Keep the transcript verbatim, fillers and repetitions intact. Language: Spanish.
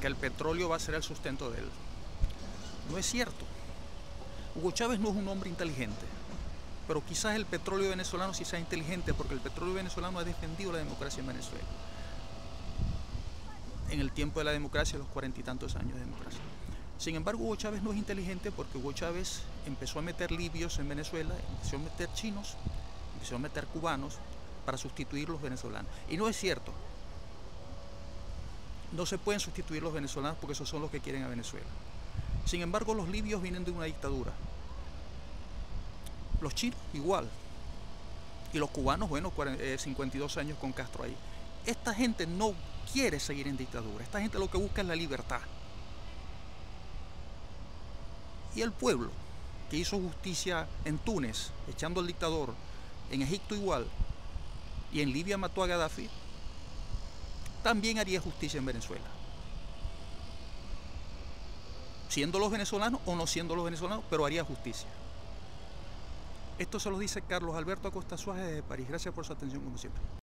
que el petróleo va a ser el sustento de él. No es cierto. Hugo Chávez no es un hombre inteligente, pero quizás el petróleo venezolano sí sea inteligente, porque el petróleo venezolano ha defendido la democracia en Venezuela. En el tiempo de la democracia, los cuarenta y tantos años de democracia. Sin embargo, Hugo Chávez no es inteligente, porque Hugo Chávez empezó a meter libios en Venezuela, empezó a meter chinos, empezó a meter cubanos para sustituir los venezolanos. Y no es cierto. No se pueden sustituir los venezolanos porque esos son los que quieren a Venezuela. Sin embargo, los libios vienen de una dictadura. Los chinos igual. Y los cubanos, bueno, cincuenta y dos años con Castro ahí. Esta gente no quiere seguir en dictadura. Esta gente lo que busca es la libertad. Y el pueblo, que hizo justicia en Túnez, echando al dictador, en Egipto igual, y en Libia mató a Gaddafi, también haría justicia en Venezuela. Siendo los venezolanos o no siendo los venezolanos, pero haría justicia. Esto se lo dice Carlos Alberto Acosta Suárez desde París. Gracias por su atención, como siempre.